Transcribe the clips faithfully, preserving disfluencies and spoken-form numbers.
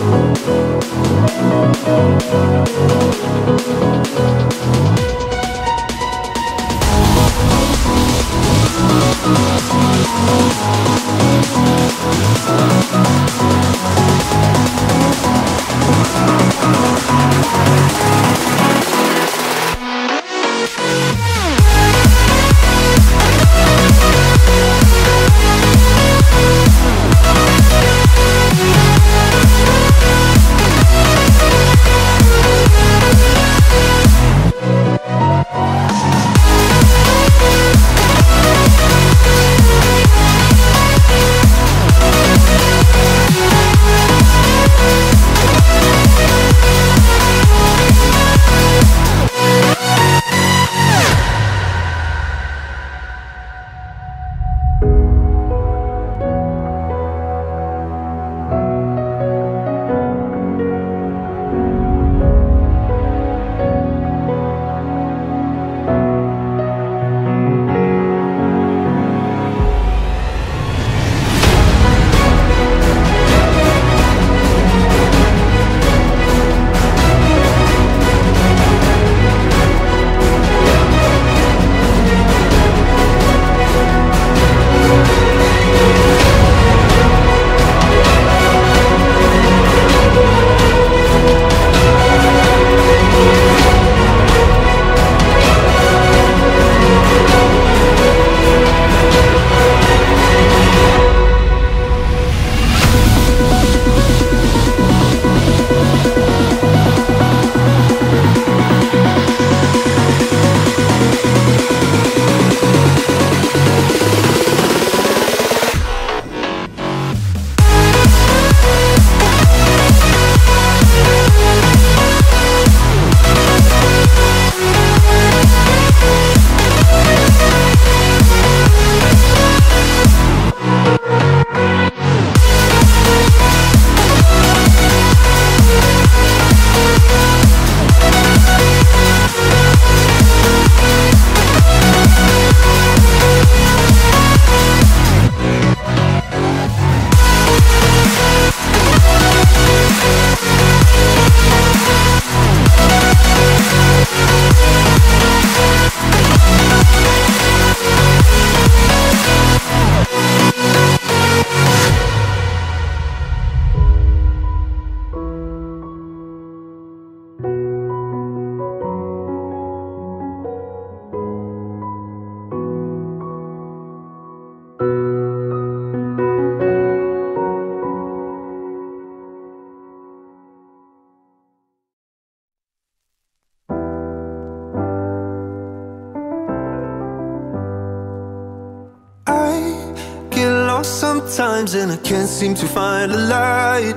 Sometimes and I can't seem to find a light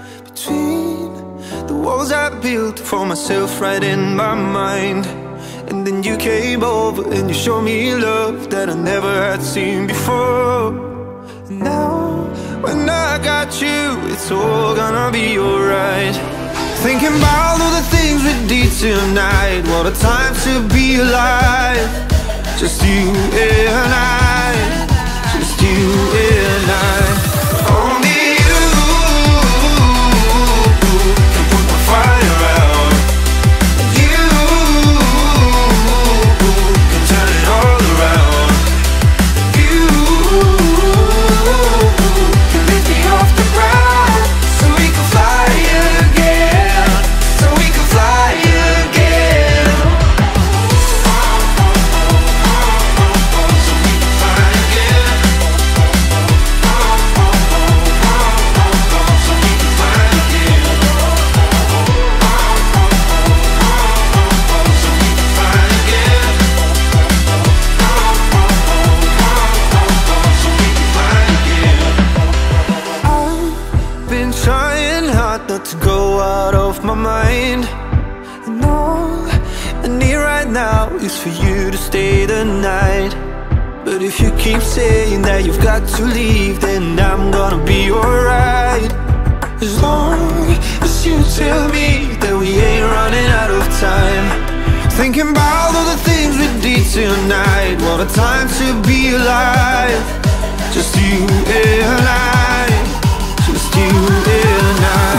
between the walls I built for myself right in my mind. And then you came over and you showed me love that I never had seen before. And now when I got you, it's all gonna be alright. Thinking about all the things we did tonight, what a time to be alive. Just you and I, just you and I. Only you can put my fire out. You can turn it all around. You can lift me off the ground, so we can fly again, so we can fly again. So we can fly again. Not to go out of my mind. And all I need right now is for you to stay the night. But if you keep saying that you've got to leave, then I'm gonna be alright. As long as you tell me that we ain't running out of time. Thinking about all the things we did tonight, what a time to be alive. Just you and I, just you and I.